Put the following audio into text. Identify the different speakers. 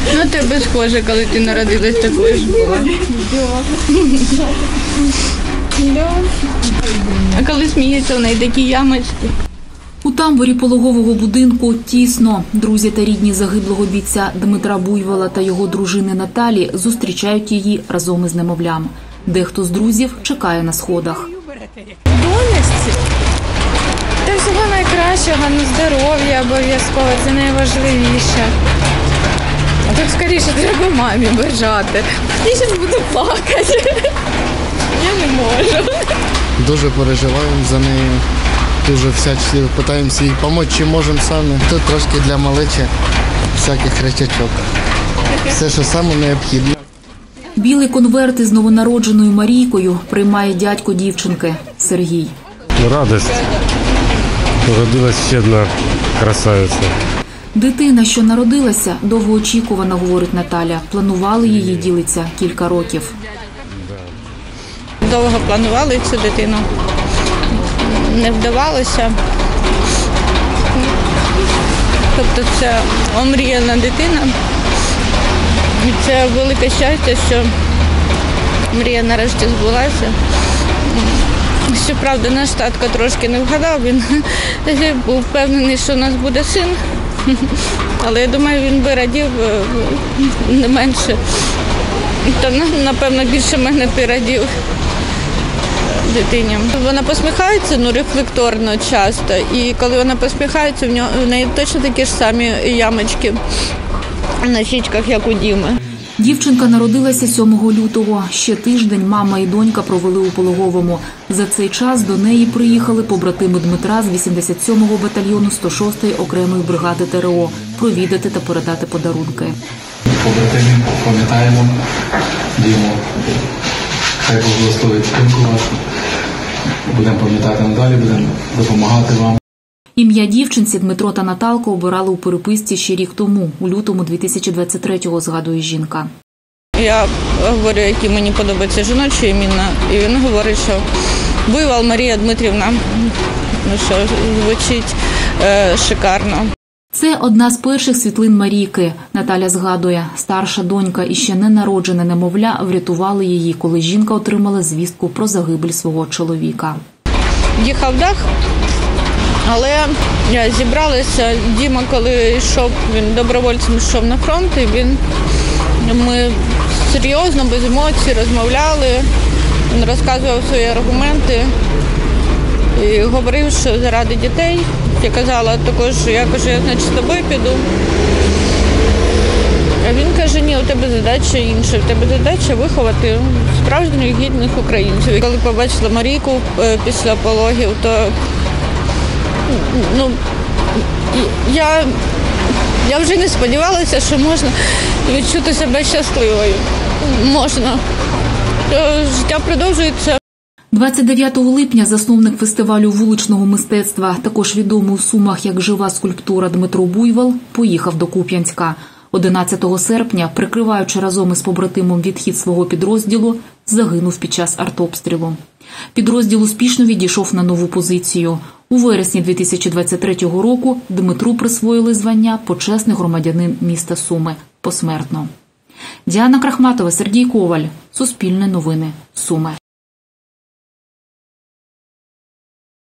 Speaker 1: На тебе схоже, коли ти народилась, такою ж була. А коли сміється, в неї такі ямочки.
Speaker 2: У тамбурі пологового будинку тісно. Друзі та рідні загиблого бійця Дмитра Буйвола та його дружини Наталі зустрічають її разом із немовлям. Дехто з друзів чекає на сходах.
Speaker 1: Донечці? Та всього найкращого, на здоров'я обов'язково, це найважливіше. А тут скоріше треба мамі бажати. Я зараз буду плакати. Я не можу.
Speaker 3: Дуже переживаємо за нею. Дуже всячески намагаємося їй допомогти, чи можемо самі. Тут трошки для малечі всяких речачок. Все, що саме необхідне.
Speaker 2: Білий конверт із новонародженою Марійкою приймає дядько дівчинки Сергій.
Speaker 4: Радість. Родилась ще одна красавиця.
Speaker 2: Дитина, що народилася, довгоочікувана, говорить Наталя. Планували її, ділиться, кілька років.
Speaker 1: Довго планували цю дитину. Не вдавалося. Тобто це омріяна дитина. І це велике щастя, що мрія нарешті збулася. Щоправда, наш татко трошки не вгадав, він був впевнений, що у нас буде син. Але я думаю, він би радів не менше. То, напевно, більше мене б радів дитині. Вона посміхається, рефлекторно часто. І коли вона посміхається, в неї точно такі ж самі ямочки на щічках, як у Діми.
Speaker 2: Дівчинка народилася 7 лютого. Ще тиждень мама і донька провели у пологовому. За цей час до неї приїхали побратими Дмитра з 87-го батальйону 106-ї окремої бригади ТРО провідати та передати подарунки.
Speaker 5: Побратимів пам'ятаємо, Діму, хай Бог благословить дитинку вашу. Будемо пам'ятати надалі, будемо допомагати вам.
Speaker 2: Ім'я дівчинці Дмитро та Наталку обирали у переписці ще рік тому, у лютому 2023-го, згадує жінка.
Speaker 1: Я говорю, які мені подобаються жіночі імена, і він говорить, що Буйвол Марія Дмитрівна, що звучить шикарно.
Speaker 2: Це одна з перших світлин Марійки. Наталя згадує, старша донька і ще ненароджене немовля врятували її, коли жінка отримала звістку про загибель свого чоловіка.
Speaker 1: Їхав дах, але зібралися. Діма, коли йшов, він добровольцем йшов на фронт, і ми серйозно, без емоцій розмовляли. Він розказував свої аргументи і говорив, що заради дітей. Я казала також, я значить, з тобою піду. А він каже, ні, у тебе задача інша, у тебе задача виховати справжніх гідних українців. І коли побачила Марійку після пологів, то я вже не сподівалася, що можна відчути себе щасливою. Можна. Життя продовжується.
Speaker 2: 29 липня засновник фестивалю вуличного мистецтва, також відомий у Сумах як жива скульптура Дмитро Буйвол, поїхав до Куп'янська. 11 серпня, прикриваючи разом із побратимом відхід свого підрозділу, загинув під час артобстрілу. Підрозділ успішно відійшов на нову позицію. У вересні 2023 року Дмитру присвоїли звання «Почесний громадянин міста Суми» посмертно. Діана Крахматова, Сергій Коваль. Суспільне новини. Суми.